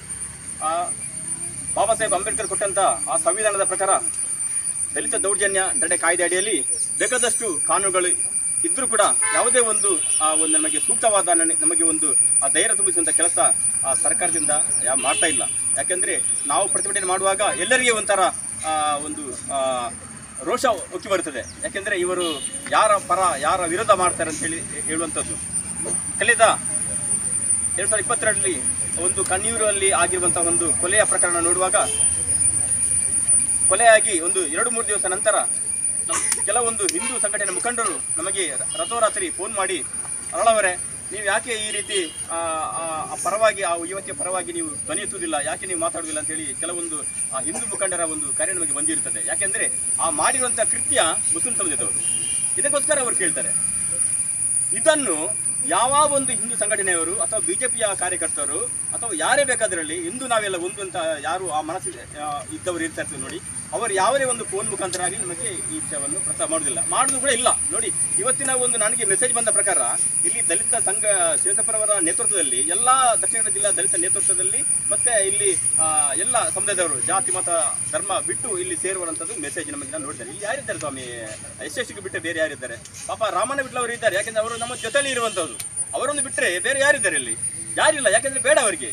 ಬಾಬಾ ಸಾಹೇಬ್ ಅಂಬೇಡ್ಕರ್ ಕೊಟ್ಟಂಥ ಆ ಸಂವಿಧಾನದ ಪ್ರಕಾರ ದಲಿತ ದೌರ್ಜನ್ಯ ತಡೆ ಕಾಯ್ದೆ ಅಡಿಯಲ್ಲಿ ಬೇಕಾದಷ್ಟು ಕಾನೂನುಗಳು ಇದ್ದರೂ ಕೂಡ ಯಾವುದೇ ಒಂದು ನಮಗೆ ಸೂಕ್ತವಾದ ನಮಗೆ ಒಂದು ಧೈರ್ಯ ತುಂಬಿಸುವಂಥ ಕೆಲಸ ಸರ್ಕಾರದಿಂದ ಮಾಡ್ತಾ ಇಲ್ಲ. ಯಾಕೆಂದರೆ ನಾವು ಪ್ರತಿಭಟನೆ ಮಾಡುವಾಗ ಎಲ್ಲರಿಗೆ ಒಂಥರ ಒಂದು ರೋಷ ಉಕ್ಕಿ ಬರುತ್ತದೆ. ಯಾಕೆಂದರೆ ಇವರು ಯಾರ ಪರ ಯಾರ ವಿರೋಧ ಮಾಡ್ತಾರೆ ಅಂತೇಳಿ ಹೇಳುವಂಥದ್ದು. ಕಳೆದ 2022ರಲ್ಲಿ ಒಂದು ಕಣ್ಣೂರಲ್ಲಿ ಆಗಿರುವಂಥ ಒಂದು ಕೊಲೆಯ ಪ್ರಕರಣ ನೋಡುವಾಗ, ಕೊಲೆಯಾಗಿ ಒಂದು 2-3 ದಿವಸ ನಂತರ ಕೆಲವೊಂದು ಹಿಂದೂ ಸಂಘಟನೆ ಮುಖಂಡರು ನಮಗೆ ರಾತ್ರೋರಾತ್ರಿ ಫೋನ್ ಮಾಡಿ, ಅರಳವರೇ ನೀವು ಯಾಕೆ ಈ ರೀತಿ ಪರವಾಗಿ ಆ ಯುವತಿಯ ಪರವಾಗಿ ನೀವು ಧ್ವನಿ ಎತ್ತುವುದಿಲ್ಲ, ಯಾಕೆ ನೀವು ಮಾತಾಡುವುದಿಲ್ಲ ಅಂತೇಳಿ ಕೆಲವೊಂದು ಹಿಂದೂ ಮುಖಂಡರ ಒಂದು ಕರೆ ನಮಗೆ ಬಂದಿರುತ್ತದೆ. ಯಾಕೆಂದರೆ ಆ ಮಾಡಿರುವಂಥ ಕೃತ್ಯ ಮುಸ್ಲಿಂ ಸಮುದಾಯದವರು, ಇದಕ್ಕೋಸ್ಕರ ಅವರು ಕೇಳ್ತಾರೆ. ಇದನ್ನು ಯಾವ ಒಂದು ಹಿಂದೂ ಸಂಘಟನೆಯವರು ಅಥವಾ ಬಿಜೆಪಿಯ ಕಾರ್ಯಕರ್ತರು ಅಥವಾ ಯಾರೇ ಬೇಕಾದರಲ್ಲಿ ಇಂದು ನಾವೆಲ್ಲ ಒಂದು ಅಂತ ಯಾರು ಆ ಮನಸ್ಸು ಇದ್ದವರು ಇರ್ತಾರೆ ನೋಡಿ, ಅವರು ಯಾವುದೇ ಒಂದು ಫೋನ್ ಮುಖಾಂತರ ಆಗಲಿ ನಮಗೆ ಈ ವಿಷಯವನ್ನು ಪ್ರಸ್ತಾವ ಮಾಡೋದಿಲ್ಲ, ಮಾಡೋದು ಕೂಡ ಇಲ್ಲ. ನೋಡಿ, ಇವತ್ತಿನ ಒಂದು ನನಗೆ ಮೆಸೇಜ್ ಬಂದ ಪ್ರಕಾರ ಇಲ್ಲಿ ದಲಿತ ಸಂಘ ಶಿವಸಪ್ಪರವರ ನೇತೃತ್ವದಲ್ಲಿ ಎಲ್ಲ ದಕ್ಷಿಣ ಕನ್ನಡ ಜಿಲ್ಲಾ ದಲಿತ ನೇತೃತ್ವದಲ್ಲಿ ಮತ್ತೆ ಇಲ್ಲಿ ಎಲ್ಲ ಸಮುದಾಯದವರು ಜಾತಿ ಮತ ಧರ್ಮ ಬಿಟ್ಟು ಇಲ್ಲಿ ಸೇರುವಂಥದ್ದು ಮೆಸೇಜ್ ನಮಗೆ ನೋಡಿದ್ದಾರೆ. ಇಲ್ಲಿ ಯಾರಿದ್ದಾರೆ ಸ್ವಾಮಿ, ಎಷ್ಟೆಷ್ಟು ಬಿಟ್ಟರೆ ಬೇರೆ ಯಾರಿದ್ದಾರೆ? ಪಾಪ ರಾಮನ ಬಿಟ್ಟು ಅವರು ಇದ್ದಾರೆ, ಯಾಕೆಂದರೆ ಅವರು ನಮ್ಮ ಜೊತೆಯಲ್ಲಿ ಇರುವಂಥದ್ದು. ಅವರೊಂದು ಬಿಟ್ಟರೆ ಬೇರೆ ಯಾರಿದ್ದಾರೆ ಇಲ್ಲಿ? ಯಾರಿಲ್ಲ, ಯಾಕೆಂದರೆ ಬೇಡ ಅವರಿಗೆ.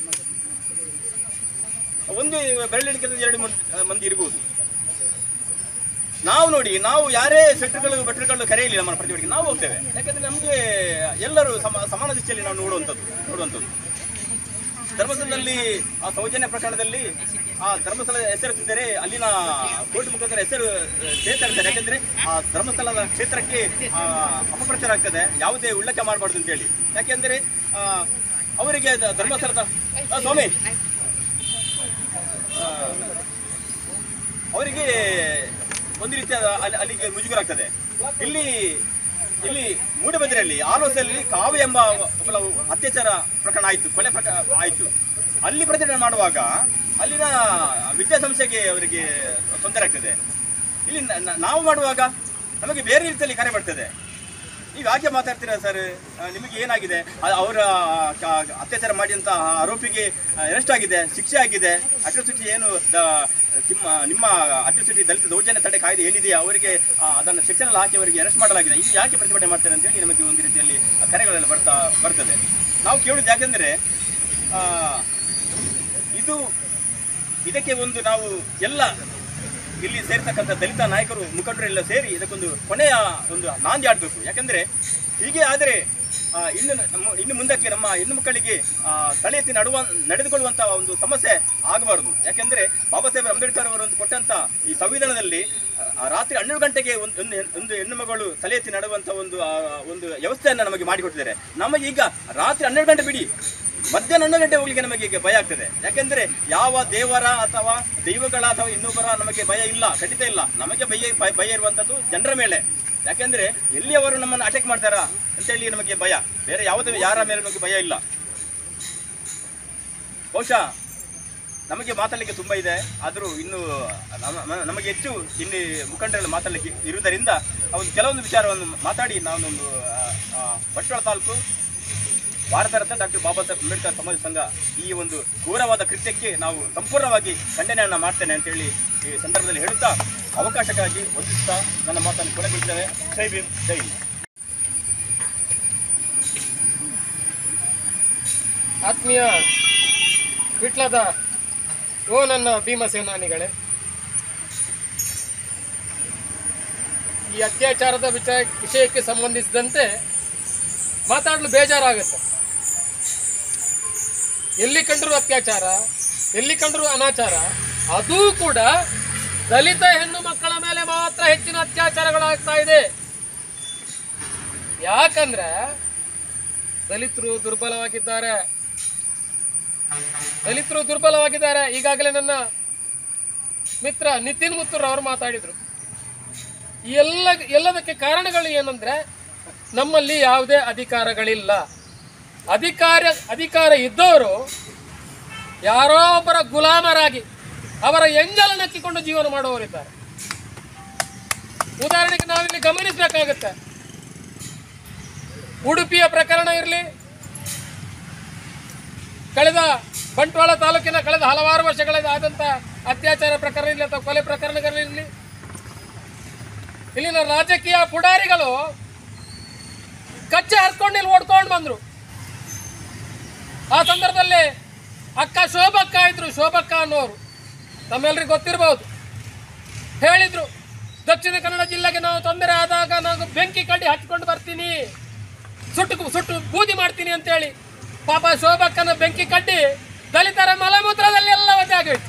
ಒಂದು ಬೆರಳಿಣಿಕೆ 2 ಮಂದಿ ಇರ್ಬೋದು. ನಾವು ನೋಡಿ, ನಾವು ಯಾರೇ ಸೆಟ್ರುಗಳು ಭಟ್ರುಗಳು ಕರೆಯಲಿ ನಮ್ಮ ಪ್ರತಿಭಟನೆಗೆ ನಾವು ಹೋಗ್ತೇವೆ. ಯಾಕೆಂದರೆ ನಮಗೆ ಎಲ್ಲರೂ ಸಮಾನ ದೃಷ್ಟಿಯಲ್ಲಿ ನಾವು ನೋಡುವಂಥದ್ದು. ಧರ್ಮಸ್ಥಳದಲ್ಲಿ ಆ ಸೌಜನ್ಯ ಪ್ರಕರಣದಲ್ಲಿ ಆ ಧರ್ಮಸ್ಥಳ ಹೆಸರಿಸಿದರೆ ಅಲ್ಲಿನ ಕೋರ್ಟ್ ಮುಖಾಂತರ ಹೆಸರು ಸೇರ್ತಾರೆ. ಯಾಕೆಂದರೆ ಆ ಧರ್ಮಸ್ಥಳದ ಕ್ಷೇತ್ರಕ್ಕೆ ಅಪಪ್ರಚಾರ ಆಗ್ತದೆ, ಯಾವುದೇ ಉಲ್ಲಂಘನೆ ಮಾಡಬಾರ್ದು ಅಂತೇಳಿ. ಯಾಕೆಂದರೆ ಅವರಿಗೆ ಧರ್ಮಸ್ಥಳದ ಸ್ವಾಮಿ ಅವರಿಗೆ ಒಂದು ರೀತಿಯ ಅಲ್ಲಿಗೆ ಮುಜುಗರ ಆಗ್ತದೆ. ಇಲ್ಲಿ ಮೂಡಬಿದ್ರೆಯಲ್ಲಿ ಆಲೋಸೆಯಲ್ಲಿ ಕಾವ್ಯ ಎಂಬ ಅತ್ಯಾಚಾರ ಪ್ರಕರಣ ಆಯಿತು, ಕೊಲೆ ಪ್ರಕರಣ ಆಯಿತು. ಅಲ್ಲಿ ಪ್ರತಿಭಟನೆ ಮಾಡುವಾಗ ಅಲ್ಲಿನ ವಿದ್ಯಾಸಂಸ್ಥೆಗೆ ಅವರಿಗೆ ತೊಂದರೆ ಆಗ್ತದೆ. ಇಲ್ಲಿ ನಾವು ಮಾಡುವಾಗ ನಮಗೆ ಬೇರೆ ರೀತಿಯಲ್ಲಿ ಕರೆ ಬರ್ತದೆ. ನೀವು ಯಾಕೆ ಮಾತಾಡ್ತೀರಾ ಸರ್, ನಿಮಗೆ ಏನಾಗಿದೆ? ಅವರ ಅತ್ಯಾಚಾರ ಮಾಡಿದಂಥ ಆರೋಪಿಗೆ ಅರೆಸ್ಟ್ ಆಗಿದೆ, ಶಿಕ್ಷೆ ಆಗಿದೆ. ಅಟ್ರಾಸಿಟಿ ಏನು ನಿಮ್ಮ ಅಟ್ರಾಸಿಟಿ ದಲಿತ ದೌರ್ಜನ್ಯ ತಡೆ ಕಾಯ್ದೆ ಏನಿದೆಯಾ ಅವರಿಗೆ ಅದನ್ನು ಶಿಕ್ಷೆನಲ್ಲಿ ಹಾಕಿ ಅವರಿಗೆ ಅರೆಸ್ಟ್ ಮಾಡಲಾಗಿದೆ. ಇದು ಯಾಕೆ ಪ್ರತಿಭಟನೆ ಮಾಡ್ತಾರೆ ಅಂತೇಳಿ ನಮಗೆ ಒಂದು ರೀತಿಯಲ್ಲಿ ಕರೆಗಳೆಲ್ಲ ಬರ್ತದೆ. ನಾವು ಕೇಳೋದು ಯಾಕೆಂದರೆ ಇದಕ್ಕೆ ಒಂದು ನಾವು ಎಲ್ಲ ಇಲ್ಲಿ ಸೇರ್ತಕ್ಕಂಥ ದಲಿತ ನಾಯಕರು ಮುಖಂಡರೆಲ್ಲ ಸೇರಿ ಇದಕ್ಕೊಂದು ಕೊನೆಯ ಒಂದು ನಾಂದಿ ಆಡಬೇಕು. ಯಾಕೆಂದರೆ ಹೀಗೆ ಆದರೆ ಇನ್ನು ಮುಂದಕ್ಕೆ ನಮ್ಮ ಹೆಣ್ಣು ಮಕ್ಕಳಿಗೆ ತಲೆ ಎತ್ತಿ ನಡೆದುಕೊಳ್ಳುವಂಥ ಒಂದು ಸಮಸ್ಯೆ ಆಗಬಾರ್ದು. ಯಾಕೆಂದರೆ ಬಾಬಾ ಸಾಹೇಬ್ ಅಂಬೇಡ್ಕರ್ ಅವರು ಕೊಟ್ಟಂಥ ಈ ಸಂವಿಧಾನದಲ್ಲಿ ರಾತ್ರಿ 12 ಗಂಟೆಗೆ ಒಂದು ಹೆಣ್ಣು ಮಗಳು ತಲೆ ಎತ್ತಿ ನಡುವಂಥ ಒಂದು ವ್ಯವಸ್ಥೆಯನ್ನು ನಮಗೆ ಮಾಡಿಕೊಟ್ಟಿದ್ದಾರೆ. ನಮಗೀಗ ರಾತ್ರಿ 12 ಗಂಟೆ ಬಿಡಿ, ಮಧ್ಯಾಹ್ನ 11 ಗಂಟೆ ಹೋಗ್ಲಿಕ್ಕೆ ನಮಗೆ ಈಗ ಭಯ ಆಗ್ತದೆ. ಯಾಕೆಂದರೆ ಯಾವ ದೇವರ ಅಥವಾ ದೈವಗಳ ಅಥವಾ ಇನ್ನೊಬ್ಬರ ನಮಗೆ ಭಯ ಇಲ್ಲ, ಖಂಡಿತ ಇಲ್ಲ. ನಮಗೆ ಭಯ ಇರುವಂಥದ್ದು ಜನರ ಮೇಲೆ. ಯಾಕೆಂದರೆ ಎಲ್ಲಿ ಅವರು ನಮ್ಮನ್ನು ಅಟ್ಯಾಕ್ ಮಾಡ್ತಾರಾ ಅಂತೇಳಿ ನಮಗೆ ಭಯ, ಬೇರೆ ಯಾರ ಮೇಲೆ ನಮಗೆ ಭಯ ಇಲ್ಲ. ಬಹುಶಃ ನಮಗೆ ಮಾತಾಡಲಿಕ್ಕೆ ತುಂಬ ಇದೆ, ಆದರೂ ಇನ್ನೂ ನಮಗೆ ಹೆಚ್ಚು ಇಲ್ಲಿ ಮುಖಂಡರೆಲ್ಲ ಮಾತಾಡಲಿಕ್ಕೆ ಇರುವುದರಿಂದ ಒಂದು ಕೆಲವೊಂದು ವಿಚಾರವನ್ನು ಮಾತಾಡಿ ನಾನೊಂದು ಬಂಟ್ವಾಳ ತಾಲೂಕು ಭಾರತ ರತ್ನ ಡಾಕ್ಟರ್ ಬಾಬಾ ಸಾಹೇಬ್ ಅಂಬೇಡ್ಕರ್ ಸಮಾಜ ಸಂಘ ಈ ಒಂದು ಘೋರವಾದ ಕೃತ್ಯಕ್ಕೆ ನಾವು ಸಂಪೂರ್ಣವಾಗಿ ಖಂಡನೆಯನ್ನು ಮಾಡ್ತೇನೆ ಅಂತೇಳಿ ಈ ಸಂದರ್ಭದಲ್ಲಿ ಹೇಳುತ್ತಾ ಅವಕಾಶಕ್ಕಾಗಿ ವಂದಿಸುತ್ತಾ ನನ್ನ ಮಾತನ್ನು ಕೊನೆಗೊಳಿಸುತ್ತೇವೆ. ಜೈ ಭೀಮ್, ಜೈ ಹಿಂದ್. ಆತ್ಮೀಯ ವಿಟ್ಲದ ನನ್ನ ಭೀಮಸೇನಾನಿಗಳೇ, ಈ ಅತ್ಯಾಚಾರದ ವಿಷಯಕ್ಕೆ ಸಂಬಂಧಿಸಿದಂತೆ ಮಾತಾಡಲು ಬೇಜಾರಾಗುತ್ತೆ. ಎಲ್ಲಿ ಕಂಡರೂ ಅತ್ಯಾಚಾರ, ಎಲ್ಲಿ ಕಂಡರೂ ಅನಾಚಾರ, ಅದೂ ಕೂಡ ದಲಿತ ಹೆಣ್ಣು ಮಕ್ಕಳ ಮೇಲೆ ಮಾತ್ರ ಹೆಚ್ಚಿನ ಅತ್ಯಾಚಾರಗಳಾಗ್ತಾ ಇದೆ. ಯಾಕಂದ್ರೆ ದಲಿತರು ದುರ್ಬಲವಾಗಿದ್ದಾರೆ. ಈಗಾಗಲೇ ನನ್ನ ಮಿತ್ರ ನಿತಿನ್ ಮುತ್ತೂರ್ ಅವರು ಮಾತಾಡಿದ್ರು. ಎಲ್ಲದಕ್ಕೆ ಕಾರಣಗಳು ಏನಂದ್ರೆ ನಮ್ಮಲ್ಲಿ ಯಾವುದೇ ಅಧಿಕಾರಗಳಿಲ್ಲ. ಅಧಿಕಾರ ಇದ್ದವರು ಯಾರೋ ಒಬ್ಬರ ಗುಲಾಮರಾಗಿ ಅವರ ಎಂಜಲನ್ನಕ್ಕಿಕೊಂಡು ಜೀವನ ಮಾಡುವವರಿದ್ದಾರೆ. ಉದಾಹರಣೆಗೆ ನಾವಿಲ್ಲಿ ಗಮನಿಸಬೇಕಾಗುತ್ತೆ. ಉಡುಪಿಯ ಪ್ರಕರಣ ಇರಲಿ, ಕಳೆದ ಬಂಟ್ವಾಳ ತಾಲೂಕಿನ ಕಳೆದ ಹಲವಾರು ವರ್ಷಗಳಿಂದ ಆದಂಥ ಅತ್ಯಾಚಾರ ಪ್ರಕರಣ ಇರಲಿ ಅಥವಾ ಕೊಲೆ ಪ್ರಕರಣಗಳಿರಲಿ, ಇಲ್ಲಿನ ರಾಜಕೀಯ ಪುಡಾರಿಗಳು ಕಚ್ಚೆ ಹರ್ಕೊಂಡು ಇಲ್ಲಿ ಓಡ್ಕೊಂಡು ಬಂದರು. ಆ ಸಂದರ್ಭದಲ್ಲಿ ಅಕ್ಕ ಶೋಭಕ್ಕ ಇದ್ರು, ಶೋಭಕ್ಕ ಅನ್ನೋರು ತಮ್ಮೆಲ್ಲರಿಗೂ ಗೊತ್ತಿರಬಹುದು. ಹೇಳಿದ್ರು, ದಕ್ಷಿಣ ಕನ್ನಡ ಜಿಲ್ಲೆಗೆ ನಾವು ತೊಂದರೆ ಆದಾಗ ನಾನು ಬೆಂಕಿ ಕಡ್ಡಿ ಹಚ್ಕೊಂಡು ಬರ್ತೀನಿ, ಸುಟ್ಟು ಬೂದಿ ಮಾಡ್ತೀನಿ ಅಂತೇಳಿ. ಪಾಪ ಶೋಭಕ್ಕನ ಬೆಂಕಿ ಕಡ್ಡಿ ದಲಿತರ ಮಲಮೂತ್ರದಲ್ಲಿ ಎಲ್ಲ ಒದ್ದೆ ಆಗೋಯ್ತು.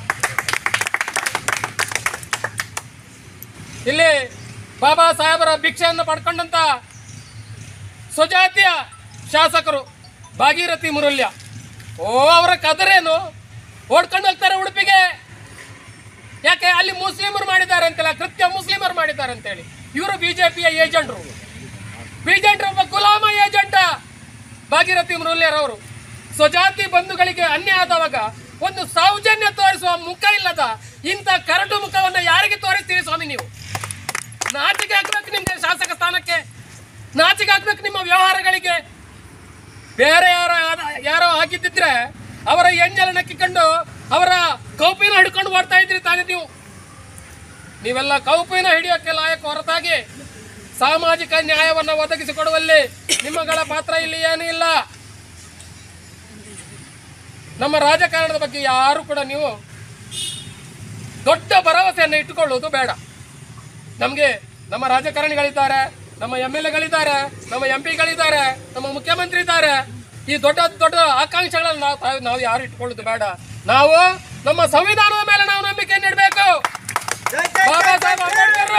ಇಲ್ಲಿ ಬಾಬಾ ಸಾಹೇಬರ ಭಿಕ್ಷೆಯನ್ನು ಪಡ್ಕೊಂಡಂತ ಸ್ವಜಾತಿಯ ಶಾಸಕರು ಭಾಗೀರಥಿ ಮುರುಲ್ಯ, ಅವರ ಕದರೇನು ಓಡ್ಕೊಂಡು ಹೋಗ್ತಾರೆ ಉಡುಪಿಗೆ. ಯಾಕೆ? ಅಲ್ಲಿ ಮುಸ್ಲಿಮರು ಮಾಡಿದ್ದಾರೆ ಅಂತೆಲ್ಲ, ಕೃತ್ಯ ಮುಸ್ಲಿಮರು ಮಾಡಿದ್ದಾರೆ ಅಂತೇಳಿ. ಇವರು ಬಿಜೆಪಿಯ ಏಜೆಂಟ್ರು, ಒಬ್ಬ ಗುಲಾಮ ಏಜೆಂಟ ಭಾಗೀರಥಿ ಮುರುಲ್ಯರವರು. ಸ್ವಜಾತಿ ಬಂಧುಗಳಿಗೆ ಅನ್ಯಾಯ ಆದವಾಗ ಒಂದು ಸೌಜನ್ಯ ತೋರಿಸುವ ಮುಖ ಇಲ್ಲದ ಇಂಥ ಕರಡು ಮುಖವನ್ನು ಯಾರಿಗೆ ತೋರಿಸ್ತೀರಿ ಸ್ವಾಮಿ ನೀವು? ನಾಚಿಕೆ ಹಾಕ್ಬೇಕು ನಿಮ್ಗೆ, ಶಾಸಕ ಸ್ಥಾನಕ್ಕೆ ನಾಚಿಕೆ ಹಾಕ್ಬೇಕು ನಿಮ್ಮ ವ್ಯವಹಾರಗಳಿಗೆ. ಬೇರೆ ಯಾರೋ ಹಾಕಿದ್ದಿದ್ರೆ ಅವರ ಎಂಜಲ ನಕ್ಕಿಕೊಂಡು ಅವರ ಕೌಪಿನ ಹಿಡ್ಕೊಂಡು ಓಡ್ತಾ ಇದ್ರಿ ತಾನೇ ನೀವು. ನೀವೆಲ್ಲ ಕೌಪಿನ ಹಿಡಿಯೋಕ್ಕೆ ಲಾಯಕ ಹೊರತಾಗಿ ಸಾಮಾಜಿಕ ನ್ಯಾಯವನ್ನು ಒದಗಿಸಿಕೊಡುವಲ್ಲಿ ನಿಮ್ಮಗಳ ಪಾತ್ರ ಇಲ್ಲಿ ಏನೂ ಇಲ್ಲ. ನಮ್ಮ ರಾಜಕಾರಣದ ಬಗ್ಗೆ ಯಾರು ಕೂಡ ನೀವು ದೊಡ್ಡ ಭರವಸೆಯನ್ನು ಇಟ್ಟುಕೊಳ್ಳುವುದು ಬೇಡ. ನಮಗೆ ನಮ್ಮ ರಾಜಕಾರಣಿಗಳಿದ್ದಾರೆ, ನಮ್ಮ MLA ಗಳಿದ್ದಾರೆ, ನಮ್ಮ MP ಗಳಿದ್ದಾರೆ, ನಮ್ಮ ಮುಖ್ಯಮಂತ್ರಿ ಇದ್ದಾರೆ. ಈ ದೊಡ್ಡ ದೊಡ್ಡ ಆಕಾಂಕ್ಷೆಗಳನ್ನು ನಾವು ಯಾರು ಇಟ್ಕೊಳ್ಳೋದು ಬೇಡ. ನಾವು ನಮ್ಮ ಸಂವಿಧಾನದ ಮೇಲೆ ನಾವು ನಂಬಿಕೆಯನ್ನು ಇಡಬೇಕು. ಬಾಬಾ ಸಾಹೇಬ್ ಅಂಬೇಡ್ಕರ್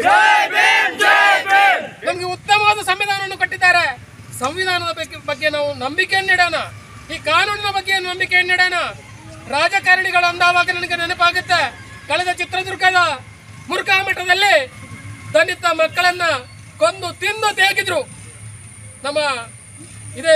ನಮ್ಗೆ ಉತ್ತಮವಾದ ಸಂವಿಧಾನವನ್ನು ಕೊಟ್ಟಿದ್ದಾರೆ. ಸಂವಿಧಾನದ ಬಗ್ಗೆ ನಾವು ನಂಬಿಕೆಯನ್ನು ಇಡೋಣ. ಈ ಕಾನೂನಿನ ಬಗ್ಗೆ ನಂಬಿಕೆಯನ್ನು ಇಡೋಣ. ರಾಜಕಾರಣಿಗಳು ಅಂದಾವಾಗ ನನಗೆ ನೆನಪಾಗುತ್ತೆ, ಕಳೆದ ಚಿತ್ರದುರ್ಗದ ಮುರುಘಾ ಮಠದಲ್ಲಿ ದಲಿತ ಮಕ್ಕಳನ್ನ ಕೊಂದು ತಿಂದು ತೇಗಿದ್ರು ನಮ್ಮ ಇದೇ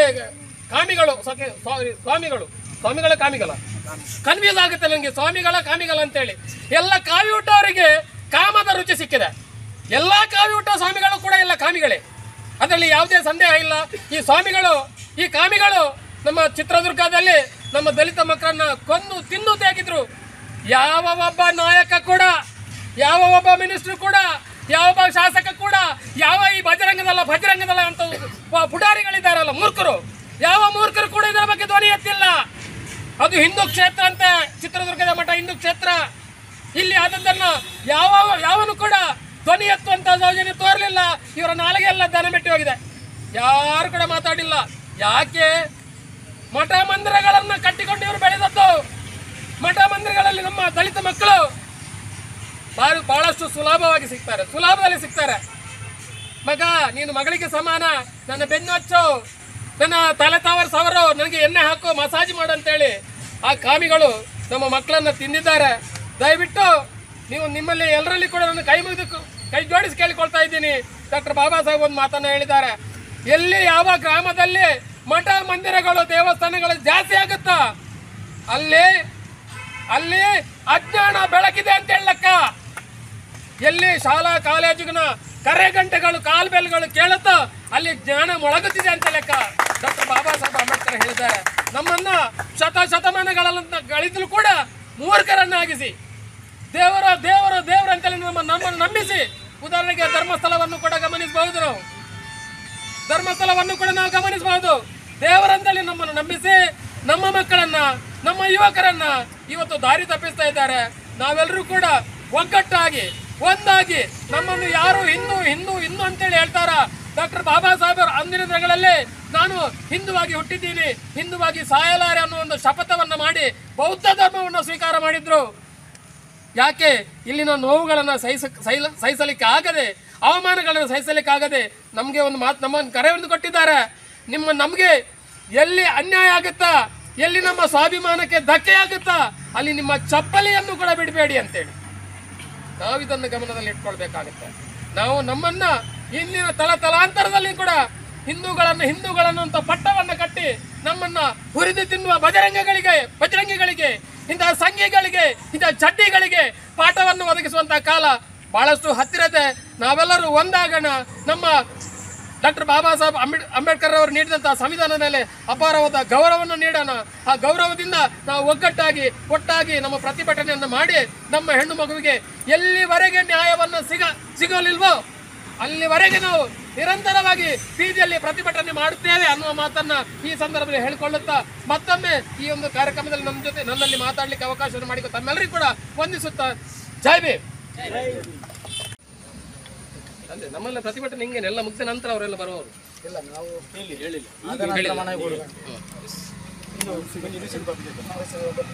ಕಾಮಿಗಳ ಕನ್ಫ್ಯೂಸ್ ಆಗುತ್ತೆ ನನಗೆ, ಕಾಮಿಗಳ ಅಂತೇಳಿ. ಎಲ್ಲ ಕಾವಿ ಊಟವರಿಗೆ ಕಾಮದ ರುಚಿ ಸಿಕ್ಕಿದೆ. ಎಲ್ಲ ಕಾವಿ ಊಟ ಸ್ವಾಮಿಗಳು ಕೂಡ ಎಲ್ಲ ಕಾಮಿಗಳೇ, ಅದರಲ್ಲಿ ಯಾವುದೇ ಸಂದೇಹ ಇಲ್ಲ. ಈ ಕಾಮಿಗಳು ನಮ್ಮ ಚಿತ್ರದುರ್ಗದಲ್ಲಿ ನಮ್ಮ ದಲಿತ ಮಕ್ಕಳನ್ನ ಕೊಂದು ತಿಂದು ತೇಗಿದ್ರು. ಯಾವ ಒಬ್ಬ ನಾಯಕ ಕೂಡ, ಯಾವ ಒಬ್ಬ ಮಿನಿಸ್ಟರ್ ಕೂಡ, ಯಾವ ಒಬ್ಬ ಶಾಸಕ ಕೂಡ, ಯಾವ ಈ ಭಜರಂಗದಲ್ಲ ಅಂತ ಪುಡಾರಿಗಳಿದ್ದಾರಲ್ಲ ಮೂರ್ಖರು, ಯಾವ ಮೂರ್ಖರು ಕೂಡ ಇದರ ಬಗ್ಗೆ ಧ್ವನಿ ಎತ್ತಿಲ್ಲ. ಅದು ಹಿಂದೂ ಕ್ಷೇತ್ರ ಅಂತ, ಚಿತ್ರದುರ್ಗದ ಮಠ ಹಿಂದೂ ಕ್ಷೇತ್ರ. ಇಲ್ಲಿ ಆದದ್ದನ್ನು ಯಾವನು ಕೂಡ ಧ್ವನಿ ಎತ್ತುವಂತ ಸೌಜನ್ಯ ತೋರಲಿಲ್ಲ. ಇವರ ನಾಲಿಗೆ ಎಲ್ಲ ದನ ಮೆಟ್ಟಿ ಹೋಗಿದೆ, ಯಾರು ಕೂಡ ಮಾತಾಡಿಲ್ಲ. ಯಾಕೆ? ಮಠ ಮಂದಿರಗಳನ್ನು ಕಟ್ಟಿಕೊಂಡು ಇವರು ಬೆಳೆದದ್ದು. ಮಠ ಮಂದಿರಗಳಲ್ಲಿ ನಮ್ಮ ದಲಿತ ಮಕ್ಕಳು ಬಹಳಷ್ಟು ಸುಲಭದಲ್ಲಿ ಸಿಗ್ತಾರೆ. ಮಗ, ನೀನು ಮಗಳಿಗೆ ಸಮಾನ, ನನ್ನ ಬೆನ್ನು ಹಚ್ಚು, ನನ್ನ ತಲೆ ಸವರು, ನನಗೆ ಎಣ್ಣೆ ಹಾಕು, ಮಸಾಜ್ ಮಾಡು ಅಂತೇಳಿ ಆ ಕಾಮಿಗಳು ನಮ್ಮ ಮಕ್ಕಳನ್ನ ತಿಂದಿದ್ದಾರೆ. ದಯವಿಟ್ಟು ನೀವು ನಿಮ್ಮಲ್ಲಿ ಎಲ್ಲರಲ್ಲಿ ಕೂಡ ನನ್ನ ಕೈ ಜೋಡಿಸಿ ಕೇಳಿಕೊಳ್ತಾ ಇದ್ದೀನಿ. ಡಾಕ್ಟರ್ ಬಾಬಾ ಸಾಹೇಬ್ ಒಂದು ಮಾತನ್ನ ಹೇಳಿದ್ದಾರೆ, ಎಲ್ಲಿ ಯಾವ ಗ್ರಾಮದಲ್ಲಿ ಮಠ ಮಂದಿರಗಳು ದೇವಸ್ಥಾನಗಳು ಜಾಸ್ತಿ ಆಗುತ್ತಾ ಅಲ್ಲಿ ಅಜ್ಞಾನ ಬೆಳಕಿದೆ ಅಂತ ಹೇಳಕ್ಕ. ಎಲ್ಲಿ ಶಾಲಾ ಕಾಲೇಜಿನ ಕರೆ ಗಂಟೆಗಳು ಕಾಲ್ಬೆಲ್ಗಳು ಕೇಳುತ್ತಾ ಅಲ್ಲಿ ಜ್ಞಾನ ಮೊಳಗುತ್ತಿದೆ ಅಂತ ಲೆಕ್ಕ. ಡಾಕ್ಟರ್ ಬಾಬಾ ಸಾಹೇಬ್ ಅಂಬೇಡ್ಕರ್ ಹೇಳಿದ್ದಾರೆ, ನಮ್ಮನ್ನ ಶತಮಾನಗಳನ್ನ ಗಳಿದ್ರು ಕೂಡ ಮೂರ್ಖರನ್ನಾಗಿಸಿ ದೇವರ ಅಂತೇಳಿ ನಮ್ಮನ್ನು ನಂಬಿಸಿ. ಉದಾಹರಣೆಗೆ ಧರ್ಮಸ್ಥಳವನ್ನು ಕೂಡ ನಾವು ಗಮನಿಸಬಹುದು. ದೇವರಂತಲ್ಲಿ ನಮ್ಮನ್ನು ನಂಬಿಸಿ ನಮ್ಮ ಮಕ್ಕಳನ್ನ, ನಮ್ಮ ಯುವಕರನ್ನ ಇವತ್ತು ದಾರಿ ತಪ್ಪಿಸ್ತಾ ಇದ್ದಾರೆ. ನಾವೆಲ್ಲರೂ ಕೂಡ ಒಗ್ಗಟ್ಟಾಗಿ ಒಂದಾಗಿ, ನಮ್ಮನ್ನು ಯಾರು ಹಿಂದೂ ಅಂತೇಳಿ ಹೇಳ್ತಾರ. ಡಾಕ್ಟರ್ ಬಾಬಾ ಸಾಹೇಬರು ಅಂದಿನ ದಿನಗಳಲ್ಲಿ ನಾನು ಹಿಂದುವಾಗಿ ಹುಟ್ಟಿದ್ದೀನಿ, ಹಿಂದುವಾಗಿ ಸಾಯಲಾರೆ ಅನ್ನೋ ಒಂದು ಶಪಥವನ್ನು ಮಾಡಿ ಬೌದ್ಧ ಧರ್ಮವನ್ನು ಸ್ವೀಕಾರ ಮಾಡಿದ್ರು. ಯಾಕೆ? ಇಲ್ಲಿನ ನೋವುಗಳನ್ನು ಸಹಿಸಲಿಕ್ಕೆ ಆಗದೆ, ಅವಮಾನಗಳನ್ನು ಸಹಿಸಲಿಕ್ಕೆ ಆಗದೆ ನಮಗೆ ಒಂದು ನಮ್ಮನ್ನು ಕರೆಯನ್ನು ಕೊಟ್ಟಿದ್ದಾರೆ. ನಮಗೆ ಎಲ್ಲಿ ಅನ್ಯಾಯ ಆಗುತ್ತಾ, ಎಲ್ಲಿ ನಮ್ಮ ಸ್ವಾಭಿಮಾನಕ್ಕೆ ಧಕ್ಕೆ ಆಗುತ್ತಾ ಅಲ್ಲಿ ನಿಮ್ಮ ಚಪ್ಪಲಿಯನ್ನು ಕೂಡ ಬಿಡಬೇಡಿ ಅಂತೇಳಿ ನಾವಿದನ್ನು ಗಮನದಲ್ಲಿ ಇಟ್ಕೊಳ್ಬೇಕಾಗುತ್ತೆ. ನಾವು ನಮ್ಮನ್ನ ಇಂದಿನ ತಲಾಂತರದಲ್ಲಿ ಕೂಡ ಹಿಂದೂಗಳನ್ನು ಅಂತ ಪಟ್ಟವನ್ನು ಕಟ್ಟಿ ನಮ್ಮನ್ನ ಹುರಿದು ತಿನ್ನುವ ಬಜರಂಗಿಗಳಿಗೆ, ಇಂತಹ ಸಂಘಿಗಳಿಗೆ, ಇಂತಹ ಚಡ್ಡಿಗಳಿಗೆ ಪಾಠವನ್ನು ಒದಗಿಸುವಂತಹ ಕಾಲ ಬಹಳಷ್ಟು ಹತ್ತಿರತೆ. ನಾವೆಲ್ಲರೂ ಒಂದಾಗೋಣ. ನಮ್ಮ ಡಾಕ್ಟರ್ ಬಾಬಾ ಸಾಹೇಬ್ ಅಂಬೇಡ್ಕರ್ ಅವರು ನೀಡಿದಂತಹ ಸಂವಿಧಾನದ ಮೇಲೆ ಅಪಾರವಾದ ಗೌರವವನ್ನು ನೀಡೋಣ. ಆ ಗೌರವದಿಂದ ನಾವು ಒಟ್ಟಾಗಿ ನಮ್ಮ ಪ್ರತಿಭಟನೆಯನ್ನು ಮಾಡಿ ನಮ್ಮ ಹೆಣ್ಣು ಮಗುವಿಗೆ ಎಲ್ಲಿವರೆಗೆ ನ್ಯಾಯವನ್ನು ಸಿಗಲಿಲ್ವೋ ಅಲ್ಲಿವರೆಗೆ ನಾವು ನಿರಂತರವಾಗಿ ಬೀದಿಯಲ್ಲಿ ಪ್ರತಿಭಟನೆ ಮಾಡುತ್ತೇವೆ ಅನ್ನುವ ಮಾತನ್ನ ಈ ಸಂದರ್ಭದಲ್ಲಿ ಹೇಳಿಕೊಳ್ಳುತ್ತಾ ಮತ್ತೊಮ್ಮೆ ಈ ಒಂದು ಕಾರ್ಯಕ್ರಮದಲ್ಲಿ ನನ್ನಲ್ಲಿ ಮಾತಾಡಲಿಕ್ಕೆ ಅವಕಾಶವನ್ನು ಮಾಡಿಕೊ ತಮ್ಮೆಲ್ಲರಿಗೂ ಕೂಡ ವಂದಿಸುತ್ತಾ ಜೈ ಭೀಮ್. ಅದೇ ನಮ್ಮಲ್ಲಿ ಪ್ರತಿಭಟನೆ ಹಿಂಗೇನೆಲ್ಲ ಮುಗಿದ ನಂತರ ಅವರೆಲ್ಲ ಬರುವವರು ಇಲ್ಲ ನಾವು ಹೇಳಿಲ್ಲ.